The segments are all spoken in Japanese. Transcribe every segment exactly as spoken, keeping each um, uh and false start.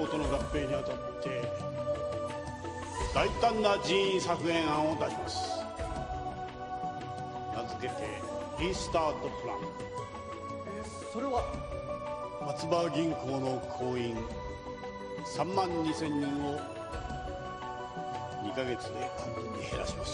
行との合併にあたって大胆な人員削減案を出します。名付けてリスタートプラン。 えー、それは松葉銀行の行員さんまんにせんにんをにかげつで半分に減らします。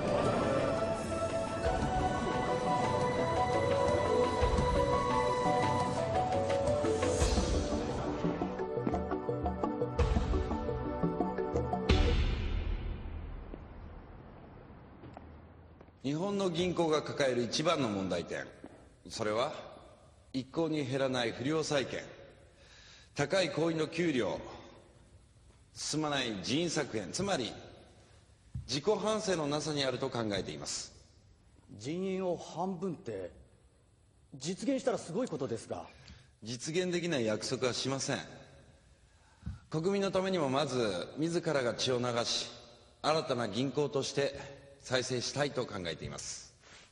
日本の銀行が抱える一番の問題点、それは一向に減らない不良債権、高い行員の給料、進まない人員削減、つまり自己反省のなさにあると考えています。 人員を半分って実現したらすごいことですが。 実現できない約束はしません。国民のためにもまず自らが血を流し、新たな銀行として再生したいと考えています。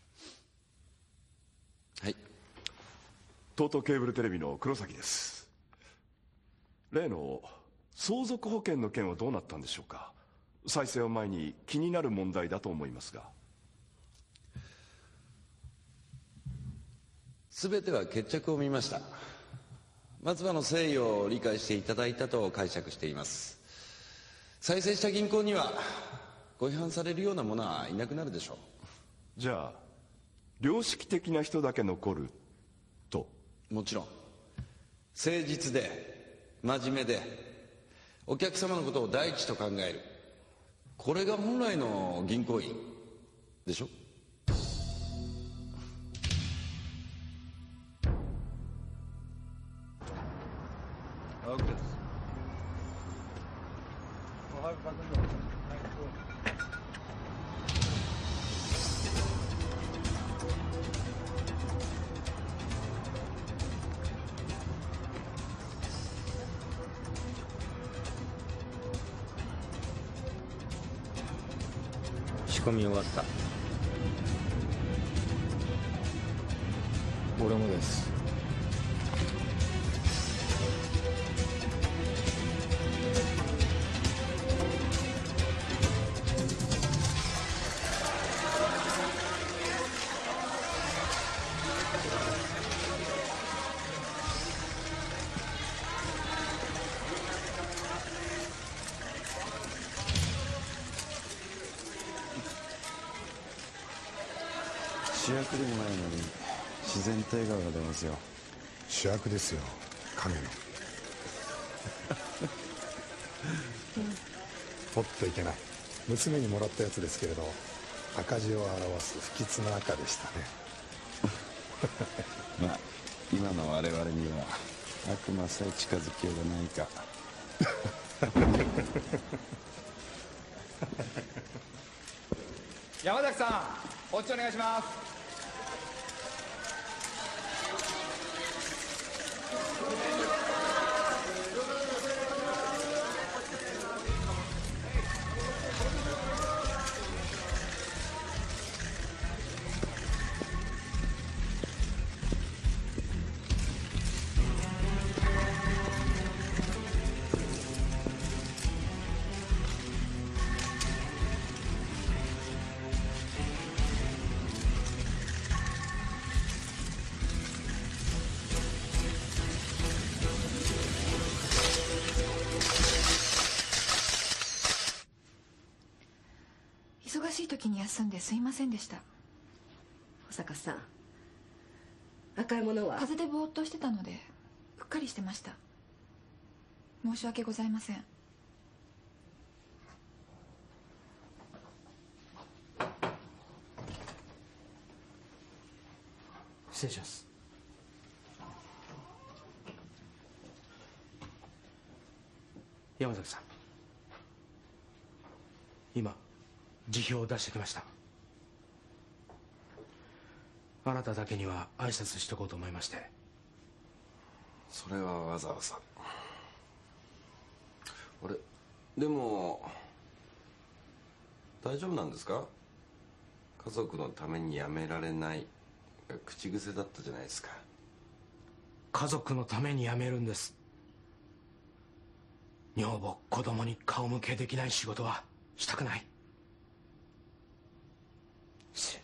はい。 東都ケーブルテレビの黒崎です。例の相続保険の件はどうなったんでしょうか。再生を前に気になる問題だと思いますが。 全ては決着を見ました。松葉の誠意を理解していただいたと解釈しています。再生した銀行にはご批判されるような者はいなくなるでしょう。 じゃあ良識的な人だけ残ると。 もちろん誠実で真面目でお客様のことを第一と考える、これが本来の銀行員でしょ。 青木です。おはようございます。 仕込み終わった。俺もです。 主役でもないのに自然と笑顔が出ますよ。 主役ですよ、影の。ほっといけない。娘にもらったやつですけれど、赤字を表す不吉な赤でしたね。 まあ今の我々には悪魔さえ近づきようがないか。 山崎さん、こっちお願いします。 忙しい時に休んですいませんでした。 保坂さん、赤いものは？ 風邪でぼーっとしてたのでうっかりしてました。申し訳ございません。 失礼します。山崎さん、今辞表を出してきました。あなただけには挨拶しとこうと思いまして。 それはわざわざ。あれでも大丈夫なんですか？家族のためにやめられないが口癖だったじゃないですか。 家族のために辞めるんです。 女房子供に顔向けできない仕事はしたくない。し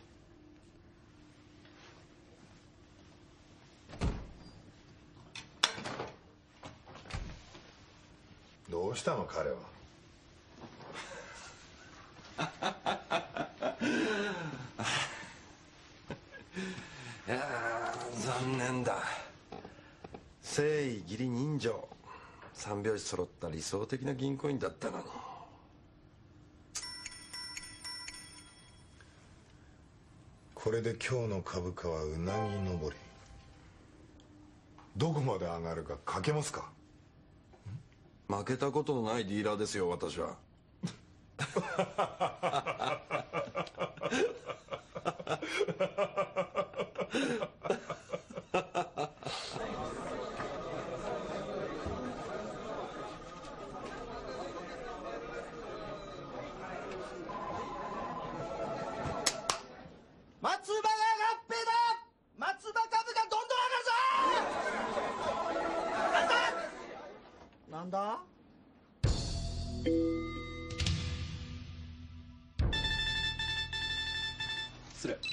どうしたの彼は。 いやー残念だ。誠意義理人情三拍子揃った理想的な銀行員だったのに。 これで今日の株価はうなぎ登り。どこまで上がるかかけますか。 負けたことのないディーラーですよ私は。 松葉が合併だ。松葉株がどんどん上がるぞ。なんだ。 失礼。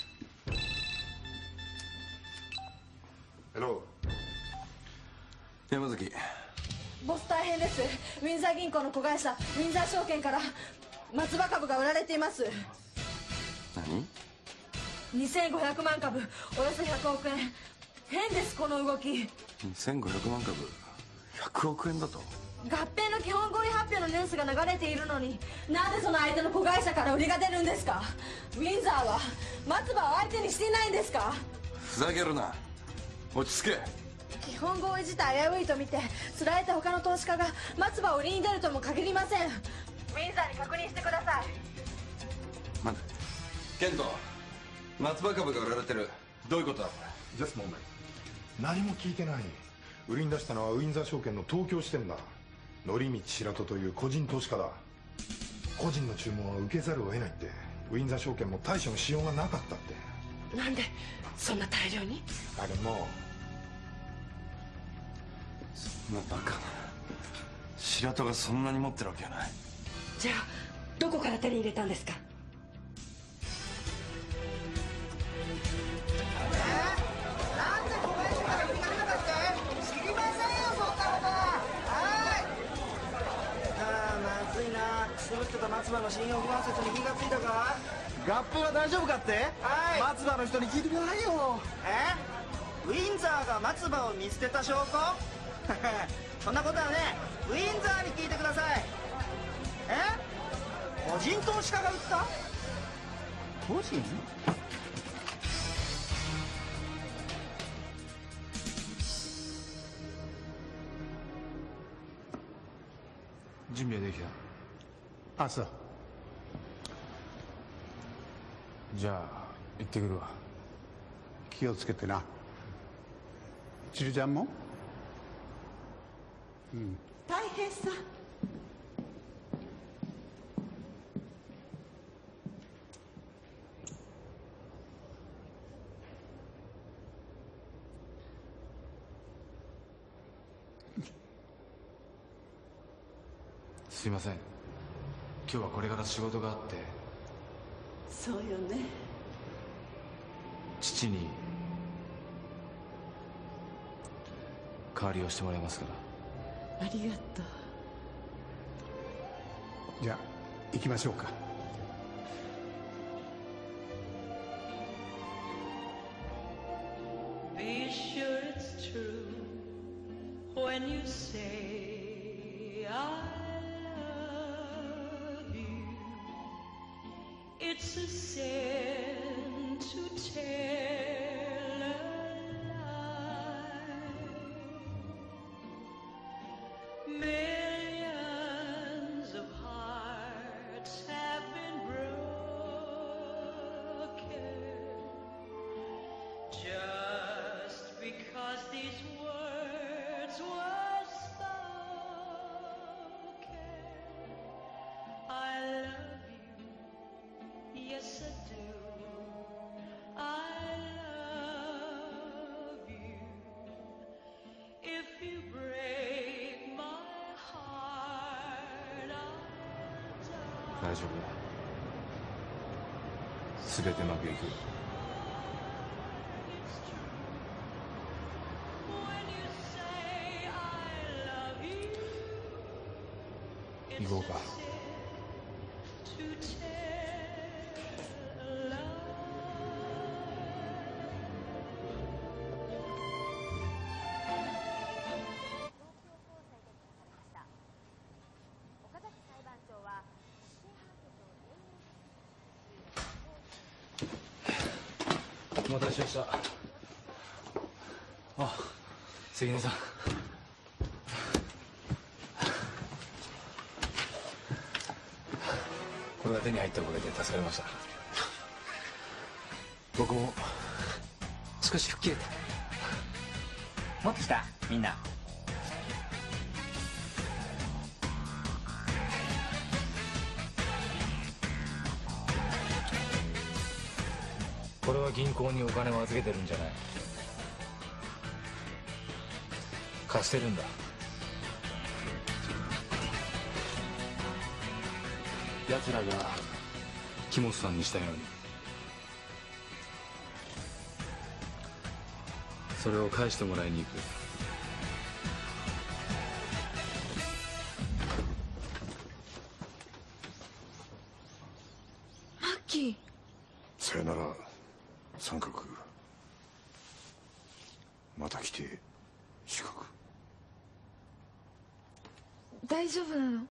ヘロー。山崎。 ボス大変です。ウィンザー銀行の子会社ウィンザー証券から松葉株が売られています。 何？ にせんごひゃくまん株、およそひゃくおくえん。変ですこの動き。 にせんごひゃくまん株ひゃくおくえんだと。 合併の基本合意発表のニュースが流れているのに、なんでその相手の子会社から売りが出るんですか。ウィンザーは松葉を相手にしていないんですか。 ふざけるな。落ち着け。 基本合意自体危ういと見てつられた他の投資家が松葉を売りに出るとも限りません。ウィンザーに確認してください。 待て。ケント、松葉株が売られてる。どういうことだこれ。 ジャス問題。何も聞いてない。売りに出したのはウィンザー証券の東京支店だ。乗道白戸という個人投資家だ。個人の注文は受けざるを得ないって。ウィンザー証券も対処のしようがなかったって。 なんでそんな大量に。 あれもそんなバカな。白戸がそんなに持ってるわけはない。 じゃあどこから手に入れたんですか。 なんで子会社から売りが出なかった。知りませんよそんなことは。はい。ああまずいな。くすぶってた松葉の信用不安説に気がついたか。合併は大丈夫かって。はい。松葉の人に聞いてくださいよ。えウィンザーが松葉を見捨てた証拠。そんなことはねウィンザーに聞いてください。え個人投資家が売った。個人。 準備はできた。 あ、そうじゃあ行ってくるわ。 気をつけてな。ちるちゃんも。うん。 太平さん。 すいません。今日はこれから仕事があって。 そうよね。 父に代わりをしてもらいますから。 ありがとう。 じゃあ行きましょうか。 Be sure it's true when you say I love you. It's a sin to tell a lie. Millions of hearts have been broken just because these words were spoken. I love you, yes I do. I love you. If you break my heart, 大丈夫だ。全てうまくいく。行こうか。お待たせしました。あ、関根さん。これが手に入ったおかげで助かりました。僕も少し吹っ切れた。 持ってきたみんな。 これは銀行にお金を預けてるんじゃない。貸してるんだ。奴らが木本さんにしたように、それを返してもらいに行く。 マッキー。 さよなら三角。また来て四角。 大丈夫なの？